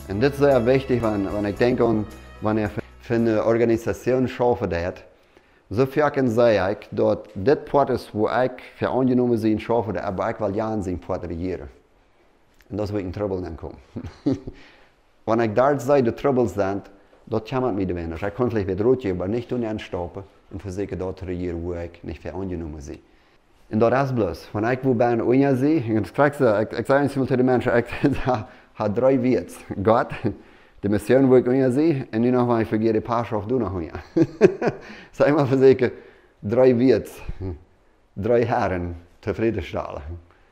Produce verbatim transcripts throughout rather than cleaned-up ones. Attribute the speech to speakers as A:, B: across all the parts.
A: Und das ist sehr wichtig, wenn, wenn ich denke, an, wenn ich für eine Organisation arbeite, so viel kann sagen, dass das Part ist, wo ich für angenommen sein arbeite, aber ich will ja in sein Part regieren. Und das wird in Trouble dann kommen. Wenn ich dort sehe, die Trouble sind, das kann mir nicht wenig. Ich kann vielleicht wieder rot aber nicht tun stoppen und versuchen dort zu regieren, wo ich nicht für angenommen bin. Und das ist bloß, wenn ich wo bin, ohne sie, und ich, ich, ich sage einmal zu den Menschen, ich habe drei Werte. Gott, die Mission, wo ich ohne sie, und dann noch, wenn ich vergehe, die Paarschaft, du noch ohne. Sag mal versuchen, drei Werte, drei Herren zufriedenstellen.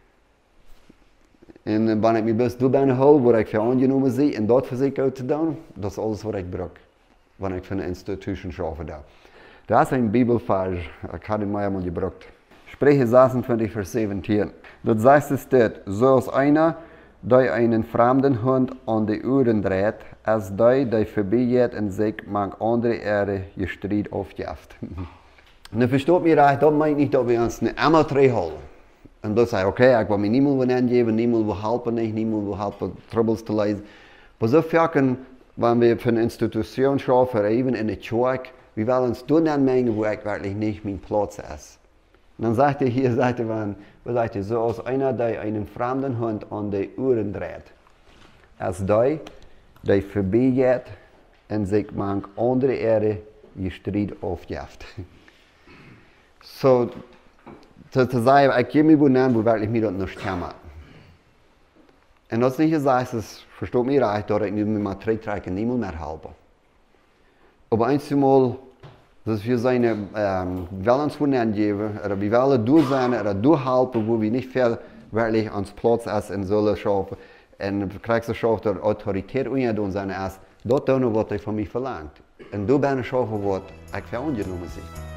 A: En wanneer ik me best doe ben hol, waar ik voor aangenomen zie, en dat versuche uit te doen, dat is alles wat ik brug. Wanneer ik voor een institution arbeite. Da ist ein Bibelvers, ich habe ihn mal einmal gebraucht. Sprüche sechsundzwanzig, Vers siebzehn. Dort sagt es dort, so als einer, der einen fremden Hund an die Ohren dreht, als der, der vorbeigeht und sich mag andere Erde ihr Streit aufjagt. Und dann versteht mir recht, das meint nicht, dass wir uns nicht einmal drei holen. Und dann sage ich, okay, ich will mir niemand angeben, niemand will helfen, nicht, niemand will helfen, Troubles zu lösen. Aber so viel kann, wenn wir für eine Institution schaffen, oder eben in der Kirche, wir wollen uns dort anmengen, wo ich wirklich nicht mein Platz ist. Und dann sagt er hier, sagt er, sagt er, so als einer, der einen fremden Hund an die Ohren dreht, als der, der vorbeigeht und sich manch andere Erde ihr Streit aufjagt. So, zu, zu sagen, ich gehe mir wo nennen, wo wirklich mir das nicht kann. Und das nicht gesagt, das versteht mir recht, dass ich nicht mehr Trittrecken niemand mehr helfen. Aber einmal, dass wir seine ähm, Willens angeben, oder wir wollen durch sein, oder durchhelfen, wo wir nicht viel wirklich ans Platz ist und sollen schaffen. Und du kriegst es auch der Autorität und sein ist, das tun, was er von mir verlangt. Und du bist schaffen, was ich für angenommen bin.